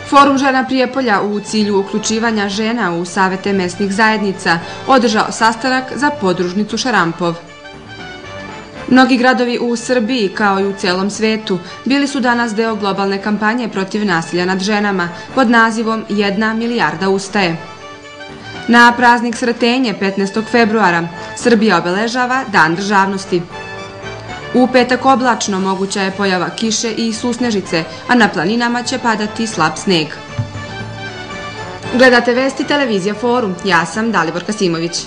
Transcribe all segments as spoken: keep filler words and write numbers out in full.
Forum žena Prijepolja u cilju uključivanja žena u savete mesnih zajednica održao sastanak za podružnicu Šarampov. Mnogi gradovi u Srbiji, kao i u celom svetu, bili su danas deo globalne kampanje protiv nasilja nad ženama pod nazivom Jedna milijarda ustaje. Na praznik Sretenje petnaestog februara Srbija obeležava Dan državnosti. U petak oblačno, moguća je pojava kiše i susnežice, a na planinama će padati slab sneg. Gledate vesti televizija Forum. Ja sam Dalibor Kasimović.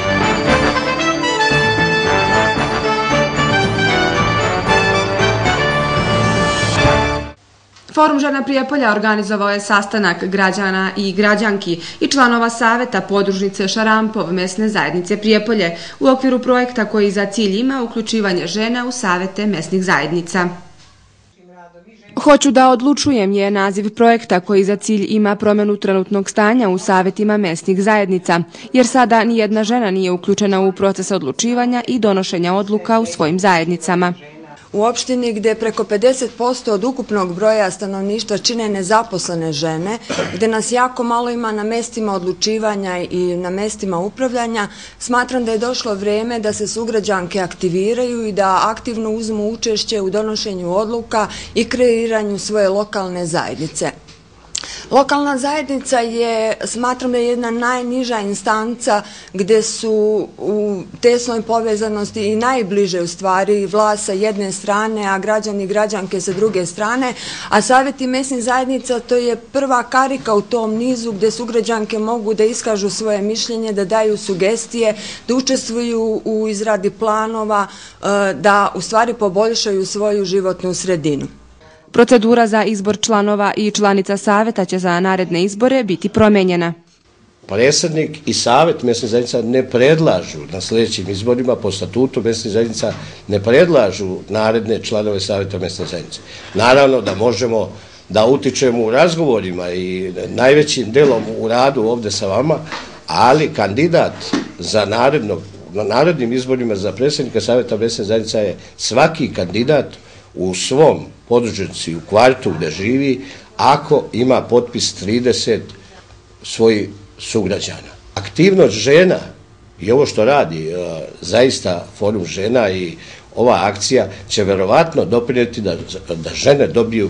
Forum žena Prijepolja organizovao je sastanak građana i građanki i članova saveta podružnice Šarampov mesne zajednice Prijepolje u okviru projekta koji za cilj ima uključivanje žena u savete mesnih zajednica. Hoću da odlučujem je naziv projekta koji za cilj ima promenu trenutnog stanja u savetima mesnih zajednica, jer sada nijedna žena nije uključena u proces odlučivanja i donošenja odluka u svojim zajednicama. U opštini gde preko pedeset posto od ukupnog broja stanovništva čine nezaposlene žene, gde nas jako malo ima na mestima odlučivanja i na mestima upravljanja, smatram da je došlo vreme da se sugrađanke aktiviraju i da aktivno uzmu učešće u donošenju odluka i kreiranju svoje lokalne zajednice. Lokalna zajednica je, smatram da je jedna najniža instanca gde su u tesnoj povezanosti i najbliže u stvari vlast sa jedne strane, a građani i građanke sa druge strane, a saveti mesnih zajednica to je prva karika u tom nizu gde sugrađanke mogu da iskažu svoje mišljenje, da daju sugestije, da učestvuju u izradi planova, da u stvari poboljšaju svoju životnu sredinu. Procedura za izbor članova i članica saveta će za naredne izbore biti promenjena. Predsjednik i savet mesnih zajednica ne predlažu na sljedećim izborima, po statutu mesnih zajednica ne predlažu naredne članove saveta mesnih zajednice. Naravno da možemo da utičemo u razgovorima i najvećim delom u radu ovde sa vama, ali kandidat za narednog, na narednim izborima za predsjednika saveta mesnih zajednica je svaki kandidat u svom podružnici, u kvartu gde živi, ako ima potpis trideset svojih sugrađana. Aktivnost žena i ovo što radi zaista Forum žena i ova akcija će verovatno doprineti da, da žene dobiju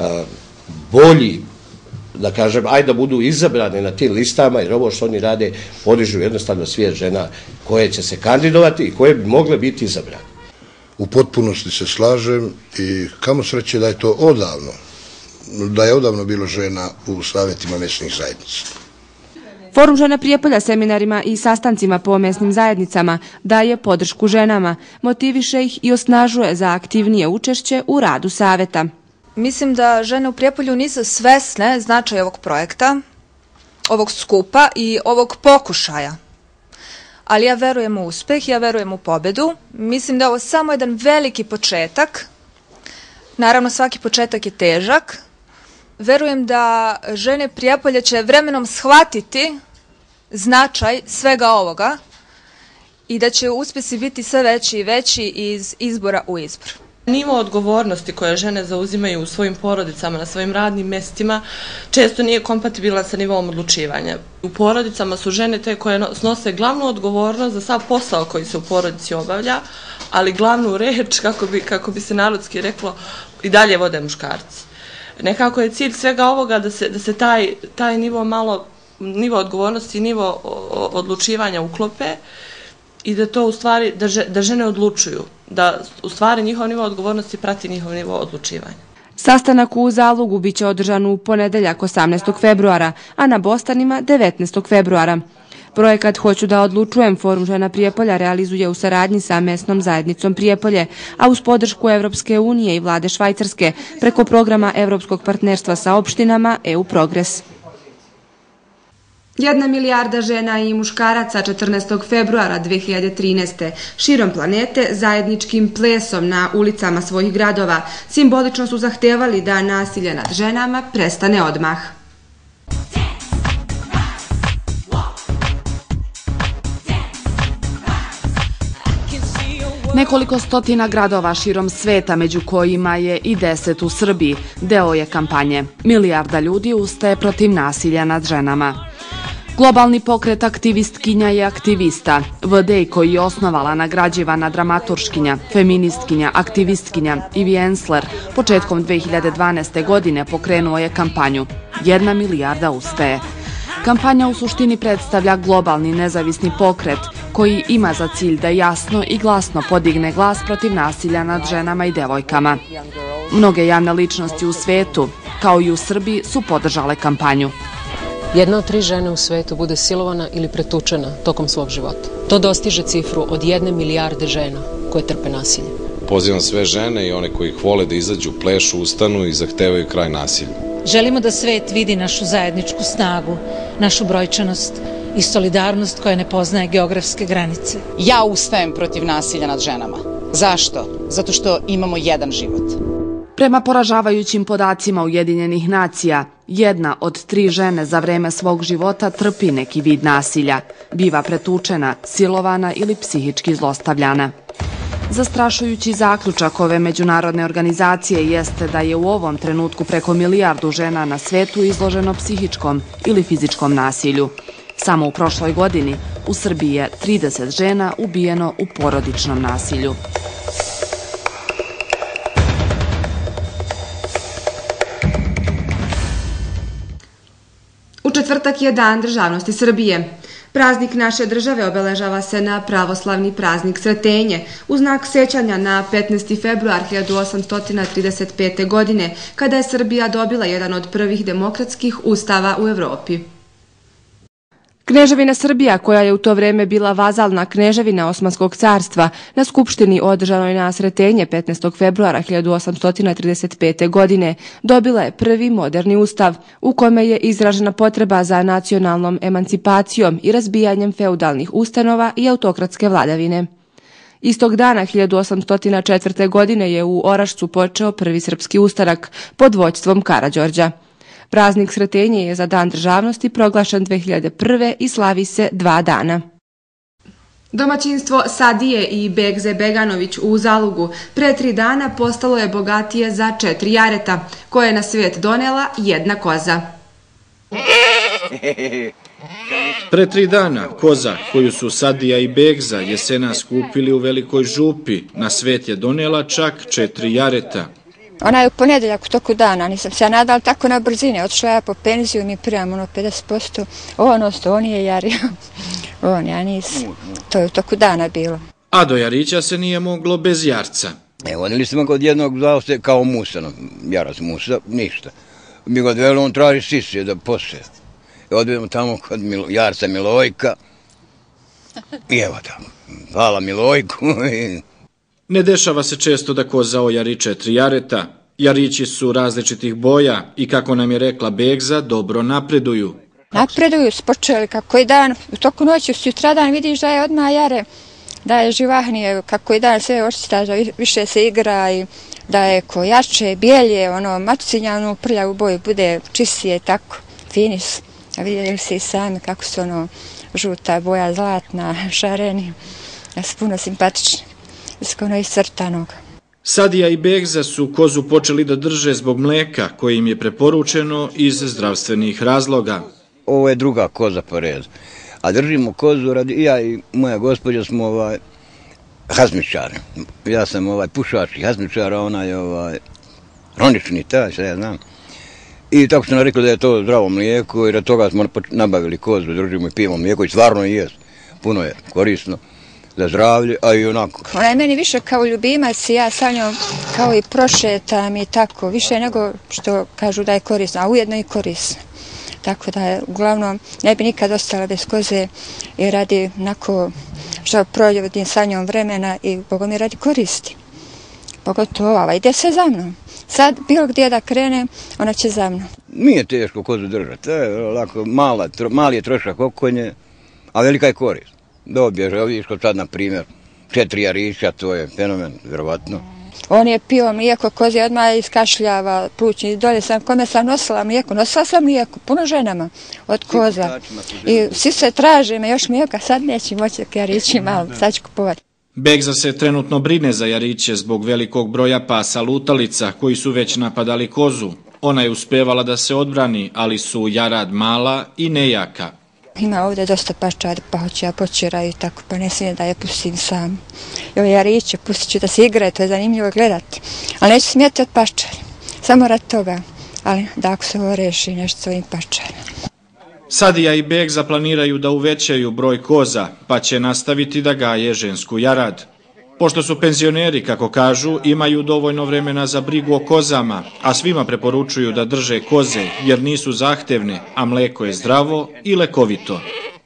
bolji, da kažem, ajde da budu izabrane na tim listama, jer ovo što oni rade podižu jednostavno svijest žena koje će se kandidovati i koje bi mogle biti izabrane. U potpunosti se slažem i kamo sreće da je to odavno, da je odavno bilo žena u savetima mesnih zajednica. Forum žena Prijepolja seminarima i sastancima po mesnim zajednicama daje podršku ženama, motiviše ih i osnažuje za aktivnije učešće u radu saveta. Mislim da žene u Prijepolju nisu svesne značaja ovog projekta, ovog skupa i ovog pokušaja. Ali ja verujem u uspeh, ja verujem u pobedu. Mislim da je ovo samo jedan veliki početak. Naravno, svaki početak je težak. Verujem da žene Prijepolja će vremenom shvatiti značaj svega ovoga i da će uspesi biti sve veći i veći iz izbora u izbor. Nivo odgovornosti koje žene zauzimaju u svojim porodicama, na svojim radnim mestima, često nije kompatibilan sa nivom odlučivanja. U porodicama su žene te koje snose glavnu odgovornost za sav posao koji se u porodici obavlja, ali glavnu reč, kako bi, kako bi se narodski reklo, i dalje vode muškarci. Nekako je cilj svega ovoga da se, da se taj, taj nivo malo, nivo odgovornosti i nivo odlučivanja uklope i da to u stvari, da, da žene odlučuju, da u stvari njihov nivo odgovornosti prati njihov nivo odlučivanja. Sastanak u Zalugu biće održan u ponedeljak osamnaestog februara, a na Bostanima devetnaestog februara. Projekat Hoću da odlučujem Forum žena Prijepolja realizuje u saradnji sa mesnom zajednicom Prijepolje, a uz podršku Evropske unije i vlade Švajcarske preko programa Evropskog partnerstva sa opštinama E U Progres. Jedna milijarda žena i muškaraca četrnaestog februara dve hiljade trinaeste. širom planete zajedničkim plesom na ulicama svojih gradova simbolično su zahtevali da nasilje nad ženama prestane odmah. Nekoliko stotina gradova širom sveta, među kojima je i deset u Srbiji, deo je kampanje. Milijarda ljudi ustaje protiv nasilja nad ženama. Globalni pokret aktivistkinja je aktivista. V D koji je osnovala nagrađivana dramaturškinja, feministkinja, aktivistkinja Ivi Ensler početkom dve hiljade dvanaeste. godine pokrenuo je kampanju Jedna milijarda ustaje. Kampanja u suštini predstavlja globalni nezavisni pokret koji ima za cilj da jasno i glasno podigne glas protiv nasilja nad ženama i devojkama. Mnoge javne ličnosti u svetu, kao i u Srbiji, su podržale kampanju. Jedna od tri žene u svetu bude silovana ili pretučena tokom svog života. To dostiže cifru od jedne milijarde žena koje trpe nasilje. Pozivam sve žene i one koji ih vole da izađu, plešu, ustanu i zahtevaju kraj nasilja. Želimo da svet vidi našu zajedničku snagu, našu brojčanost i solidarnost koja ne poznaje geografske granice. Ja ustajem protiv nasilja nad ženama. Zašto? Zato što imamo jedan život. Prema poražavajućim podacima Ujedinjenih nacija, jedna od tri žene za vreme svog života trpi neki vid nasilja, biva pretučena, silovana ili psihički zlostavljana. Zastrašujući zaključak ove međunarodne organizacije jeste da je u ovom trenutku preko milijardu žena na svetu izloženo psihičkom ili fizičkom nasilju. Samo u prošloj godini u Srbiji je trideset žena ubijeno u porodičnom nasilju. U četvrtak je Dan državnosti Srbije. Praznik naše države obeležava se na pravoslavni praznik Sretenje, u znak sećanja na petnaesti februar hiljadu osamsto trideset pete. godine, kada je Srbija dobila jedan od prvih demokratskih ustava u Evropi. Kneževina Srbija, koja je u to vreme bila vazalna kneževina Osmanskog carstva, na Skupštini održanoj na Sretenje petnaestog februara hiljadu osamsto trideset pete. godine, dobila je prvi moderni ustav, u kome je izražena potreba za nacionalnom emancipacijom i razbijanjem feudalnih ustanova i autokratske vladavine. Istog dana hiljadu osamsto četvrte. godine je u Orašcu počeo prvi srpski ustanak pod vođstvom Karađorđa. Praznik Sretenje je za Dan državnosti proglašen dve hiljade prve. i slavi se dva dana. Domaćinstvo Sadije i Begze Beganović u Zalugu pre tri dana postalo je bogatije za četiri jareta, koje je na svijet donela jedna koza. Pre tri dana koza koju su Sadija i Begza jesena skupili u Velikoj župi na svet je donela čak četiri jareta. Ona je u ponedeljak u toku dana, nisam se ja nadala tako na brzine, otišla ja po penziju, mi primam ono pedeset posto, on osto, on je jario, on, ja nisam, to je u toku dana bilo. A do jarića se nije moglo bez jarca. Evo, odnili smo kod jednog, zvao se kao Musa, jarac Musa, ništa. Mi ga odveli, on traži sisije da posije. Odvedemo tamo kod jarca Milojka i evo tamo, hvala Milojku. Ne dešava se često da koza ojari četiri jareta. Jarići su različitih boja i, kako nam je rekla Begza, dobro napreduju. Napreduju, spočeli kako je dan, u toku noći, sutradan vidiš da je odmah jare, da je živahnije, kako je dan sve očitaš, da više se igra i da je ko jače, bijelje, ono, mačcinjanu prljavu boju bude čistije, tako, fini su. A vidjeli se i sami kako su ono žuta boja, zlatna, šareni, da su puno simpatični. Iskono iscrtanog. Sadija i Begza su kozu počeli da drže zbog mleka koje im je preporučeno iz zdravstvenih razloga. Ovo je druga koza po redu. A držimo kozu, radi, ja i moja gospođa smo ovaj, hazmičari. Ja sam ovaj, pušač i hazmičar, a ona je ovaj, ronični, taj se ja znam. I tako su nam rekli da je to zdravo mlijeko i da toga smo nabavili kozu, držimo i pijemo mlijeko i stvarno i jest. Puno je korisno za zdravlje, a i onako. Ona je meni više kao ljubimac i ja sa njom kao i prošetam i tako, više nego što kažu da je korisno, a ujedno i korisno. Tako da je, uglavnom, ne bi nikad ostala bez koze i radi onako što provodim sa njom vremena i Boga mi radi koristi. Pogotovo ova, ide sve za mnom. Sad, bilo gdje da krene, ona će za mnom. Nije teško kozu držati, to je lako, mala, tro, mali je trošak okonje, a velika je korist. Dobiješ, evo vidiš kod sad, na primjer, četiri jarića, to je fenomen, vjerovatno. On je pio mlijeko, kozi odmah iskašljava plućni, dolje sam, kome sam nosila mlijeko, nosila sam mlijeko, puno ženama od koza. I svi se traže me još mlijeka, sad neće moći jarići malo, sad ću kupovati. Begza se trenutno brine za Jariće zbog velikog broja pasa lutalica koji su već napadali kozu. Ona je uspevala da se odbrani, ali su Jarad mala i nejaka. Ima ovdje dosta paščadi, pa hoću ja počera i tako, pa ne smijem da je pustim sam. Evo Jariće, pustit ću da se igra, to je zanimljivo gledati. Ali neću smijeti od paščari, samo rad toga. Ali da ako se ovo reši nešto svojim paščarima. Sadija i Begza planiraju da uvećaju broj koza, pa će nastaviti da gaje žensku Jarad. Pošto su penzioneri, kako kažu, imaju dovoljno vremena za brigu o kozama, a svima preporučuju da drže koze jer nisu zahtevne, a mleko je zdravo i lekovito.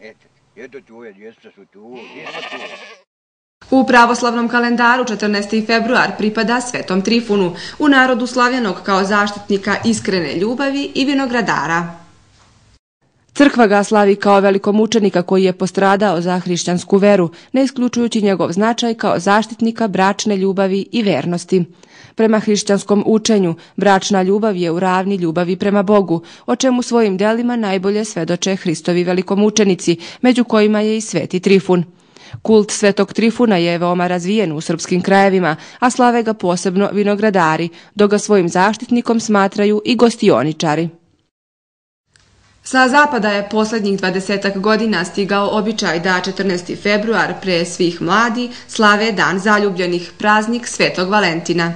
U pravoslavnom kalendaru četrnaesti februar pripada Svetom Trifunu, u narodu slavljenog kao zaštitnika iskrene ljubavi i vinogradara. Crkva ga slavi kao velikomučenika koji je postradao za hrišćansku veru, ne isključujući njegov značaj kao zaštitnika bračne ljubavi i vernosti. Prema hrišćanskom učenju, bračna ljubav je u ravni ljubavi prema Bogu, o čemu svojim delima najbolje svedoče Hristovi velikomučenici, među kojima je i Sveti Trifun. Kult Svetog Trifuna je veoma razvijen u srpskim krajevima, a slave ga posebno vinogradari, dok ga svojim zaštitnikom smatraju i gostioničari. Sa zapada je posljednjih dvadesetak godina stigao običaj da četrnaesti februar pre svih mladi slave Dan zaljubljenih, praznik Svetog Valentina.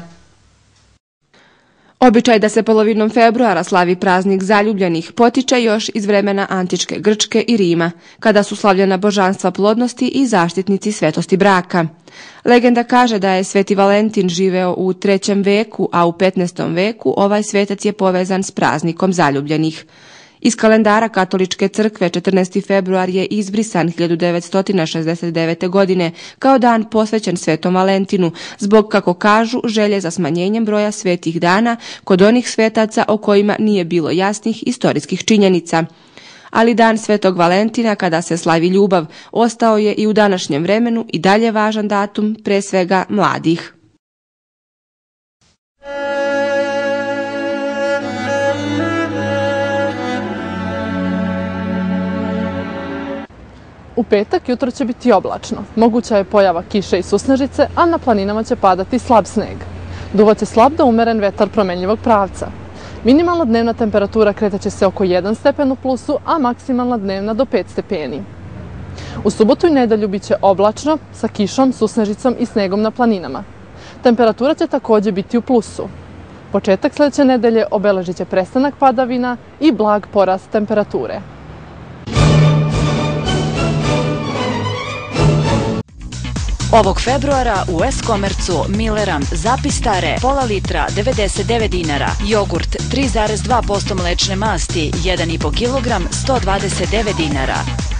Običaj da se polovinom februara slavi praznik zaljubljenih potiče još iz vremena antičke Grčke i Rima, kada su slavljena božanstva plodnosti i zaštitnici svetosti braka. Legenda kaže da je Sveti Valentin živeo u trećem veku, a u petnaestom veku ovaj svetac je povezan s praznikom zaljubljenih. Iz kalendara Katoličke crkve četrnaesti februar je izbrisan hiljadu devetsto šezdeset devete. godine kao dan posvećen Svetom Valentinu, zbog, kako kažu, želje za smanjenjem broja svetih dana kod onih svetaca o kojima nije bilo jasnih istorijskih činjenica. Ali dan Svetog Valentina, kada se slavi ljubav, ostao je i u današnjem vremenu i dalje važan datum, pre svega mladih. U petak jutro će biti oblačno. Moguća je pojava kiše i susnežice, a na planinama će padati slab sneg. Duvaće slab do umeren vetar promenljivog pravca. Minimalna dnevna temperatura kretaće se oko jedan stepen u plusu, a maksimalna dnevna do pet stepeni. U subotu i nedelju biće oblačno, sa kišom, susnežicom i snegom na planinama. Temperatura će također biti u plusu. Početak sljedeće nedelje obeležit će prestanak padavina i blag porast temperature. Ovog februara u S-Komercu Milleram zapistare pola litra devedeset devet dinara, jogurt tri zarez dva posto mlečne masti jedan i po kilogram sto dvadeset devet dinara.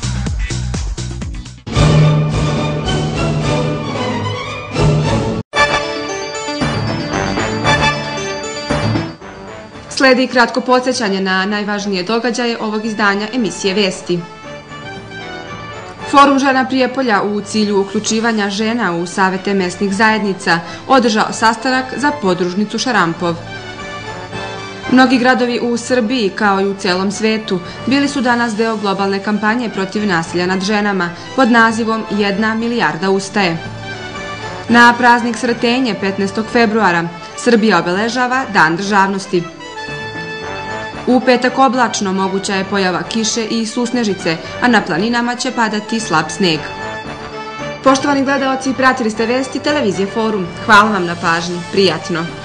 Sledi kratko podsjećanje na najvažnije događaje ovog izdanja emisije Vesti. Forum žena Prijepolja u cilju uključivanja žena u savete mesnih zajednica održao sastanak za podružnicu Šarampov. Mnogi gradovi u Srbiji, kao i u celom svetu, bili su danas deo globalne kampanje protiv nasilja nad ženama pod nazivom Jedna milijarda ustaje. Na praznik Sretenje petnaestog februara Srbija obeležava Dan državnosti. U petak oblačno, moguća je pojava kiše i susnežice, a na planinama će padati slab sneg. Poštovani gledaoci, pratili ste vesti televizije Forum. Hvala vam na pažnji. Prijatno.